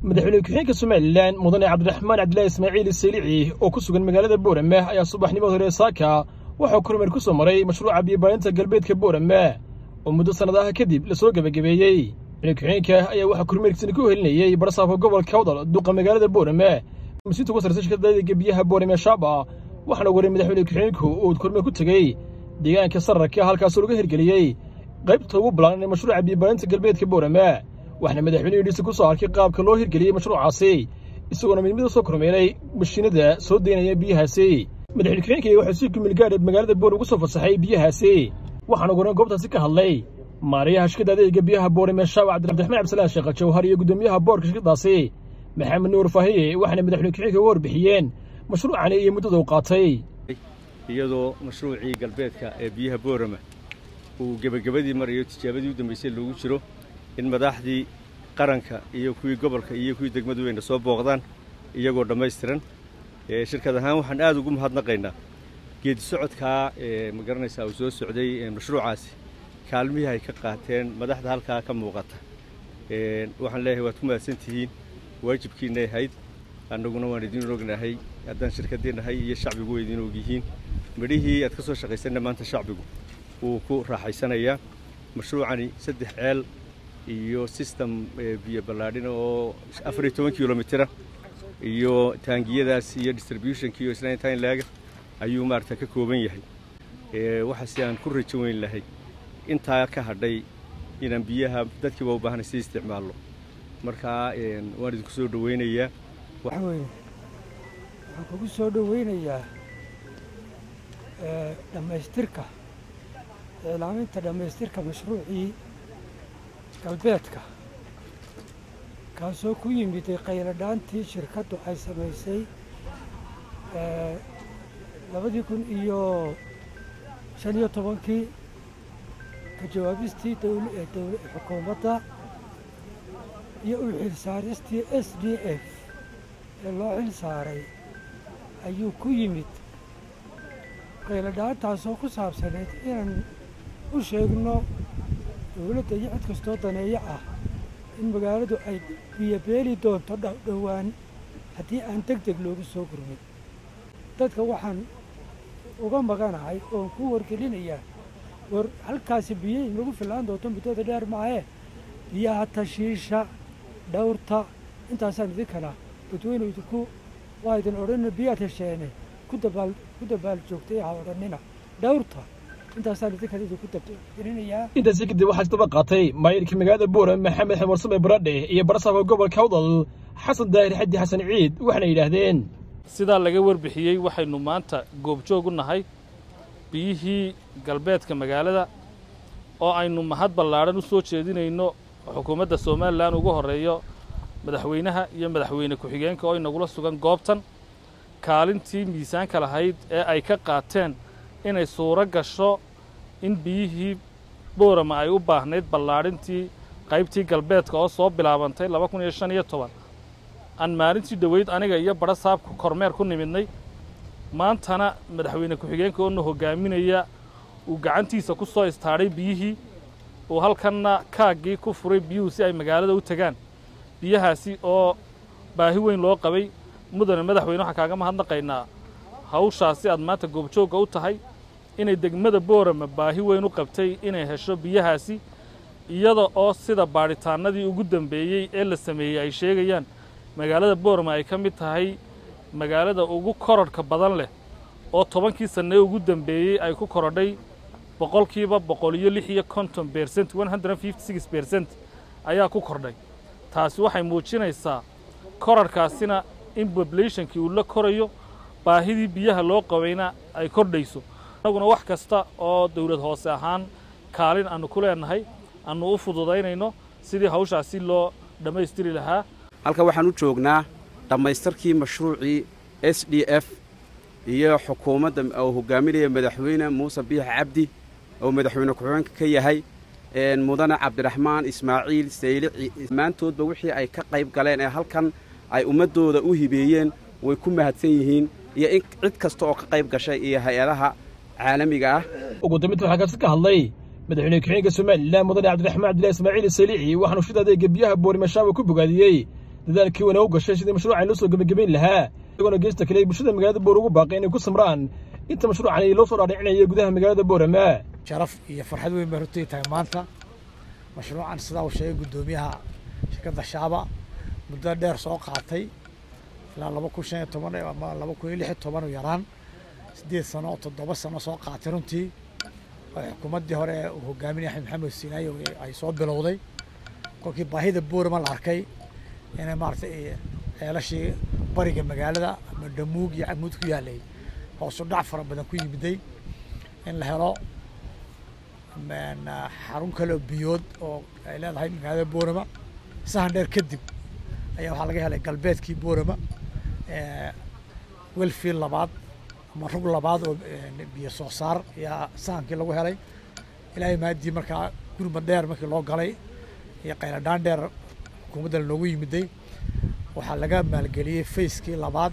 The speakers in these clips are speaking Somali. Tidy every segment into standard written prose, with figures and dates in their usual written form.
madaxweyne ku-xigeenka Somaliland mudane Cabdiraxmaan Cabdilaahi Ismaaciil Saylici oo ku sugan magaalada Boorame ayaa subaxnimo hore saaka waxa kormeer ku soo maray mashruuca biyo-baahinta galbeedka Boorame oo muddo sanadaha kadib la soo gabagabeeyay. Ku-xigeenka ayaa waxa kormeerkiisa ku helinayay barsaafo gobolka Awdal duqa magaalada Boorame mas'uulka wasaaradda shaqada biyaha Boorame Shaaba waxaana waray madaxweyne ku-xigeenku oo kormeer ku tagay deegaanka Sararka halkaas oo laga hirgeliyay qaybta ugu ballaaran ee mashruuca biyo-baahinta galbeedka Boorame. waxna madaxweynuhu dhisa ku soo arkay qaabka loo hirgeliyay mashruucaasi isagoo midnimada soo kormeeray mashiinada soo deynaya biyahaasi. madaxweyne ku-xigeenka waxa si ku milgaadhay magaalada Boorame ugu soo fasaxay biyahaasi waxaana go'aan goobtaasi ka hadlay maariyaha shirkadda adeegga biyaha Boorame Shaaba Cabdiraxmaan Cabdilaahi Sheekh Jawhar iyo gudoomiyaha boorka shirkadaasi Maxamed Nuur Faahiye waxaana madaxweyne ku-xigeenka warbixiyeen mashruucani iyo muddada uu qaatay iyadoo mashruucii galbeedka ee biyaha Boorame uu gabagabadii marayo tijaabadii u dambeysay loogu jiro in madaxdii qaranka iyo kuwii gobolka iyo kuwii degmadu ay soo booqdaan iyagoo dhameystiran shirkad ahaan waxaan aad ugu mahadnaqaynaa geedi socodka ma garanaysaa uu soo socday mashruucaasi kaalmihii ay ka qaateen madaxda halka ka muuqata waxaan leeyahay waad ku mahadsantihiin waajibkiina ahayd annaguna waan idin ognahay haddaan shirkadeenahay iyo shacbigu way idin ogyihiin midhihii aad ka soo shaqaysana maanta shacbigu uu ku raaxaysanayaa mashruucani 3 ceel iyo system biyo balaadhina oo 14 kilomitir iyo taangiyadaas iyo distributionkii iyo isla intaan laaga ayuu maarta ka kooban yahay waxa si aan ku rajo weyn lahay inta ka hadhay inaan biyaha dadkiiba u baahan si isticmaalo marka waan idinku soo dhaweynayaa waxaan kugu soo dhaweynayaa dhamaystirka ilaalinta dhamaystirka mashruucii galbeedka kaasoo ku yimid qayladhaantii shirkaddu ay samaysay 2015 ka jawaabistii xukuumadda iyo u xilsaaristii SDF ee loo xilsaaray ayuu ku yimid qayladhaantaasoo ku saabsaneyd inaan u sheegno dawladda iyo cid kastoo daneeyo ah in magaaladu ay biyo beeli doonto dhowaan haddii aan degdeg loogu soo gurmin dadka waxaan uga maganahay oon ku wargelinayaa war halkaasi biyo inagu filaan doonto muddada dheer maahe biyaha tashiisha dhowrta intaasaan idinkana dadweynuhu waa idin odhanina biyaad hesheene ku dabaal joogtay ha odhanina dhowrta intaasaan idinku dabtirinayaa. intaasi kadib waxaa isdaba qaatay maayirka magaalada Boorame Maxamed Xamursame Baradhe iyo barsaafo gobolka Awdal Xasan Daahir Xaddi Xasan Ciid waxaana yiraahdeen sidaa laga warbixiyay waxaynu maanta goobjoog u nahay biyihii galbeedka magaalada oo aynu mahad ballaaran u soo jeedinayno xukuumadda Somaliland ugu horeeyo madaxweynaha iyo madaxweyne ku-xigeenka oo inagula sugan goobtan kaalintii miisaanka lahayd ee ay ka qaateen inay suura gasho in biyihii Boorame ay u baahnayd ballaarintii qaybtii galbeedka oo soo bilaabantay 2015 aan maalintii dhaweyd aniga iyo barasaabku kormeer ku nimidnay maantana madaxweyne ku-xigeenka oo hogaaminaya uu gacantiisa ku soo istaaray biyihii oo halkanna kaagii ku furay biyuhu si ay magaalada u tagaan biyahaasi oo baahi weyn loo qabay mudane madaxweyne waxa kaaga mahadnaqaynaa hawshaasi aad maanta goobjooga u tahay inay degmada Boorame baahi weyn u qabtay inay hesho biyahaasi iyada oo sida baaritaanadii ugu dambeeyay ee la sameeyay ay sheegayaan magaalada Boorame ay ka mid tahay magaalada ugu korodhka badan leh oo 10kii sano ugu dambeeyay ay ku korodhay 156% ayaa ku kordhay taasi waxay muujinaysaa korodhkaasina in populationkii uu la korayo baahidii biyaha loo qabayna ay kordhayso anaguna wax kasta oo dawlad hoose ahaan kaalin aanu ku leenahay aanu u fududaynayno sidii hawshaasi loo dhameystiri lahaa halka waxaan u joognaa dhamaystirkii mashruucii SDF iyo xukuumadda oo hogaaminaya madaxweyne Muuse Biix Cabdi oo madaxweyne ku-xigeenka ka yahay mudane Cabdiraxmaan Ismaaciil Saylici maantoodba wixii ay ka qayb galeen ee halkan ay ummadooda u hibeeyeen way ku mahadsan yihiin iyo in cid kasta oo ka qayb gashay iyo hay'adaha caalamiga ah ugu dambeyntii waxaa ka hadlay madaxweyne ku-xigeenka Somaliland mudane Cabdiraxmaan Cabdilaahi Ismaaciil Saylici waxaanu shirkadda adeegga biyaha Boorame Shaaba ku bogaadiyay dadaalkii wana u gashay sidii mashruucan loo soo gabagabayn lahaa iyagoona geesta kale bulshada magaalada Boorama ugu baaqay inay ku samraan inta mashruucan loo soo dhaadhicinaya gudaha magaalada Boorama. sharaf iyo farxad weyn bay runtii tahay maanta mashruucan sida uu sheegay gudoomiyaha shirkadda Shaaba muddo dheer soo qaatay ilaa 2015 ama 2016 yaraan 8 sano 7 sano soo qaatay runtii xukuumaddii hore uu hogaaminayay Axmed Maxamed Siinaayo ay soo bilowday kolkii baahida Boorama la arkay inay maartay ceelashii bariga magaalada ama Damuug iyo Camuud ku yaalay hoos u dhac fara badan ku yimiday in la helo xarun kale biyood oo ay leedahay magaalada Boorama sahan dheer kadib ayaa waxaa laga helay galbeedkii Boorama welfield labaad ama rug labaad oo biyo soo saar ayaa sahankii lagu helay ilaahay maadii markaa gurmad dheer markii loo galay iyo qayladhaan dheer xukuumadda loogu yimiday waxaa laga maalgeliyey fayskii labaad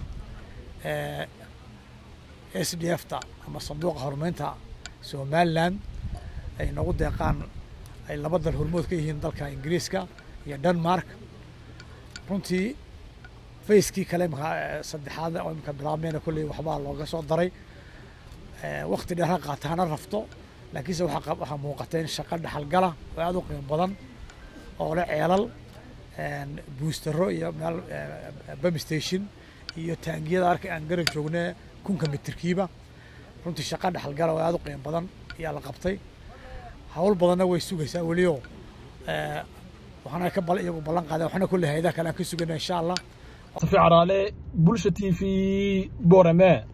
SDF-ta ama sanduuqa horumarinta Somaliland ay nagu deeqaan ay laba dal hormood ka yihiin dalka Ingiriiska iyo Denmark runtii fayskii kale saddexaad oo imka bilaabmayna kulli waxbaa looga soo daray waqti dheer ha qaataana rafto laakiinse waxaa muuqatay in shaqo dhaxalgala oo aad u qiimo badan oo leh ceelal boostero iyo meel pump station iyo taangiyada arka aan garan joognay 1000 mitirkiiba runtii shaqo dhaxalgala oo aad u qiimo badan ayaa la qabtay hawl badanna way sugaysaa waliyo waxaana ka iyagu ballan qaaday waxaana kulli hay'adaha kale aan ka suganaa insha Allah. Tafiic Araale, Bulsha TV, Boorama.